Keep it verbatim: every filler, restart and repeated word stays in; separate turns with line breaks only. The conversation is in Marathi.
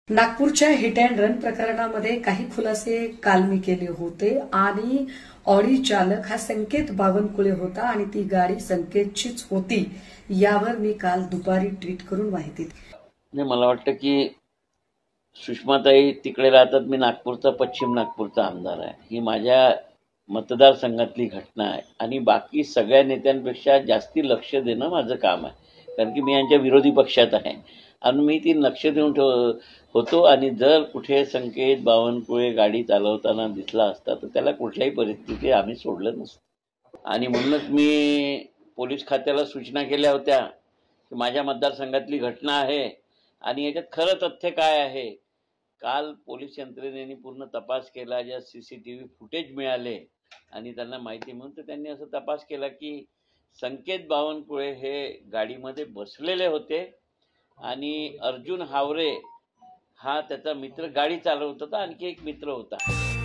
नागपूरच्या हिट अँड रन प्रकरणामध्ये काही खुलासे काल मी केले होते आणि ऑडी चालक हा संकेत बावनकुळे होता आणि ती गाडी संकेतचीच होती यावर मी काल दुपारी ट्विट करून माहिती दिली।
मला वाटतं की सुषमाताई तिकडे राहतात, मी नागपूरचा पश्चिम नागपूरचा आमदार आहे। ही माझ्या मतदारसंघातली घटना आहे आणि बाकी सगळ्या नेत्यांपेक्षा जास्ती लक्ष देणं माझं काम आहे, कारण की मी यांच्या विरोधी पक्षात आहे आणि मी ती लक्ष देऊन ठेव होतो आणि जर कुठे संकेत बावनकुळे गाडी चालवताना दिसला असता तर त्याला कुठल्याही परिस्थितीत आम्ही सोडलं नसतं आणि म्हणूनच मी पोलीस खात्याला सूचना केल्या होत्या की माझ्या मतदारसंघातली घटना आहे आणि याच्यात खरं तथ्य काय आहे। काल पोलीस यंत्रणेने पूर्ण तपास केला, ज्या सीसीटीव्ही फुटेज मिळाले आणि त्यांना माहिती म्हणून तर त्यांनी असं तपास केला की संकेत बावनकुळे हे गाडीमध्ये बसलेले होते आणि अर्जुन हावरे हा त्याचा मित्र गाडी चालवत होता, आणखी एक मित्र होता।